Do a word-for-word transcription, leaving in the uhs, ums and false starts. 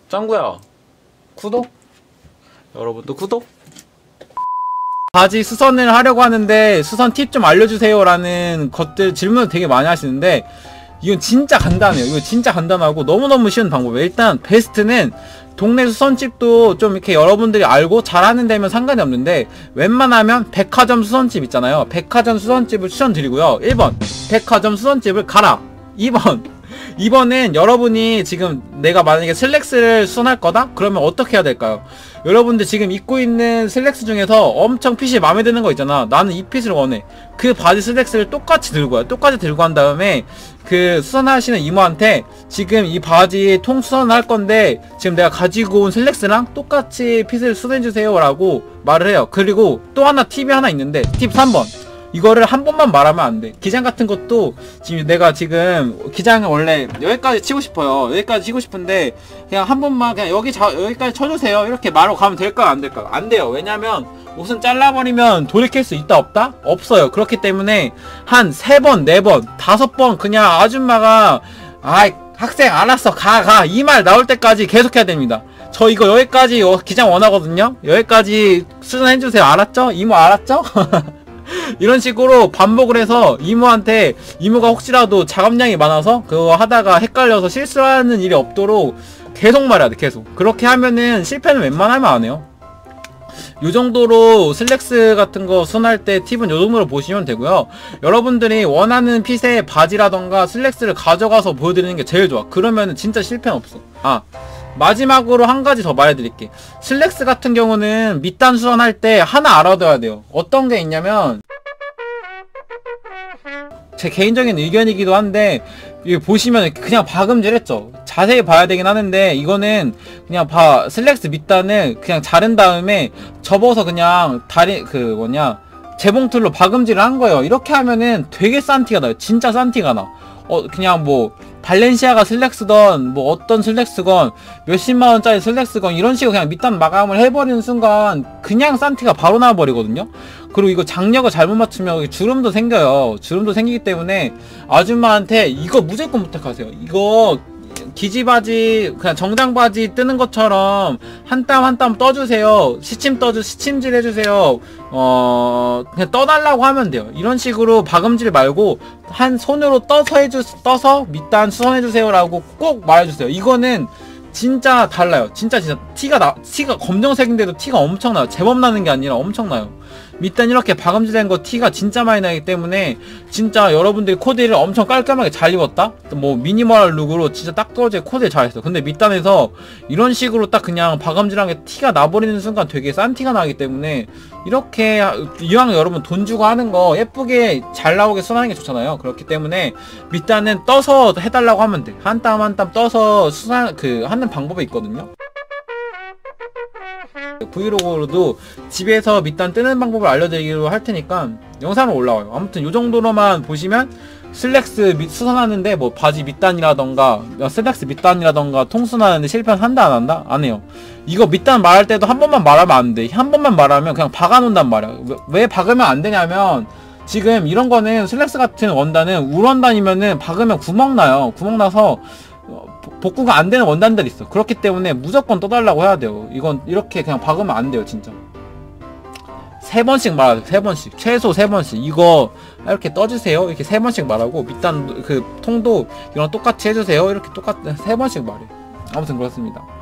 짱구야, 구독? 여러분도 구독? 바지 수선을 하려고 하는데 수선 팁 좀 알려주세요 라는 것들 질문을 되게 많이 하시는데, 이건 진짜 간단해요. 이거 진짜 간단하고 너무너무 쉬운 방법이에요. 일단 베스트는 동네 수선집도 좀 이렇게 여러분들이 알고 잘하는 데면 상관이 없는데, 웬만하면 백화점 수선집 있잖아요. 백화점 수선집을 추천드리고요. 일 번 백화점 수선집을 가라. 이 번 이 번은 여러분이 지금 내가 만약에 슬랙스를 수선할 거다? 그러면 어떻게 해야 될까요? 여러분들 지금 입고 있는 슬랙스 중에서 엄청 핏이 마음에 드는 거 있잖아. 나는 이 핏을 원해. 그 바지 슬랙스를 똑같이 들고 와요. 똑같이 들고 한 다음에 그 수선하시는 이모한테 지금 이 바지 통 수선할 건데 지금 내가 가지고 온 슬랙스랑 똑같이 핏을 수선해주세요 라고 말을 해요. 그리고 또 하나 팁이 하나 있는데, 팁 삼 번. 이거를 한 번만 말하면 안 돼. 기장 같은 것도 지금 내가 지금 기장을 원래 여기까지 치고 싶어요. 여기까지 치고 싶은데 그냥 한 번만 그냥 여기 자, 여기까지 쳐주세요 이렇게 말하고 가면 될까요? 안 될까요? 안 돼요. 왜냐면 옷은 잘라버리면 돌이킬 수 있다 없다? 없어요. 그렇기 때문에 한 세 번, 네 번, 다섯 번 그냥 아줌마가 아이 학생 알았어 가 가 이 말 나올 때까지 계속 해야 됩니다. 저 이거 여기까지 기장 원하거든요. 여기까지 수선해주세요. 알았죠? 이모 알았죠? 이런 식으로 반복을 해서 이모한테, 이모가 혹시라도 작업량이 많아서 그거 하다가 헷갈려서 실수하는 일이 없도록 계속 말해야 돼. 계속. 그렇게 하면은 실패는 웬만하면 안 해요. 요 정도로 슬랙스 같은 거 수선할 때 팁은 요 정도로 보시면 되고요. 여러분들이 원하는 핏의 바지라던가 슬랙스를 가져가서 보여드리는 게 제일 좋아. 그러면은 진짜 실패는 없어. 아, 마지막으로 한 가지 더 말해드릴게. 슬랙스 같은 경우는 밑단 수선할 때 하나 알아둬야 돼요. 어떤 게 있냐면, 제 개인적인 의견이기도 한데, 이거 보시면 그냥 박음질 했죠. 자세히 봐야 되긴 하는데, 이거는 그냥 봐, 슬랙스 밑단을 그냥 자른 다음에 접어서 그냥 다리, 그 뭐냐, 재봉틀로 박음질을 한 거예요. 이렇게 하면은 되게 싼 티가 나요. 진짜 싼 티가 나. 어, 그냥 뭐, 발렌시아가 슬랙스건 뭐 어떤 슬랙스건 몇십만원짜리 슬랙스건 이런 식으로 그냥 밑단 마감을 해버리는 순간 그냥 싼 티가 바로 나와버리거든요. 그리고 이거 장력을 잘못 맞추면 주름도 생겨요. 주름도 생기기 때문에 아줌마한테 이거 무조건 부탁하세요. 이거 기지바지 그냥 정장바지 뜨는 것처럼 한 땀 한 땀 떠주세요. 시침 떠주 시침질 해주세요. 어 그냥 떠달라고 하면 돼요. 이런 식으로 박음질 말고 한 손으로 떠서 해주 떠서 밑단 수선해주세요 라고 꼭 말해주세요. 이거는 진짜 달라요. 진짜 진짜 티가 나 티가 검정색인데도 티가 엄청나요. 제법 나는 게 아니라 엄청나요. 밑단 이렇게 박음질된 거 티가 진짜 많이 나기 때문에 진짜 여러분들이 코디를 엄청 깔끔하게 잘 입었다? 뭐 미니멀 룩으로 진짜 딱 떨어지게 코디를 잘했어. 근데 밑단에서 이런 식으로 딱 그냥 박음질한 게 티가 나버리는 순간 되게 싼 티가 나기 때문에 이렇게 이왕 여러분 돈 주고 하는 거 예쁘게 잘 나오게 수선하는 게 좋잖아요. 그렇기 때문에 밑단은 떠서 해달라고 하면 돼. 한 땀 한 땀 떠서 수선 그 하는 방법이 있거든요. 브이로그로도 집에서 밑단 뜨는 방법을 알려드리기로 할 테니까 영상으로 올라와요. 아무튼 요 정도로만 보시면 슬랙스 밑 수선하는데 뭐 바지 밑단이라던가 슬랙스 밑단이라던가 통수선하는데 실패는 한다 안 한다? 안 해요. 이거 밑단 말할 때도 한 번만 말하면 안 돼. 한 번만 말하면 그냥 박아놓는단 말이야. 왜, 왜 박으면 안 되냐면 지금 이런 거는 슬랙스 같은 원단은 울원단이면은 박으면 구멍 나요. 구멍 나서 복구가 안 되는 원단들이 있어. 그렇기 때문에 무조건 떠달라고 해야 돼요. 이건 이렇게 그냥 박으면 안 돼요. 진짜 세 번씩 말하세요. 세 번씩 최소 세 번씩 이거 이렇게 떠주세요 이렇게 세 번씩 말하고 밑단 그 통도 이런 똑같이 해주세요 이렇게 똑같이 세 번씩 말해. 아무튼 그렇습니다.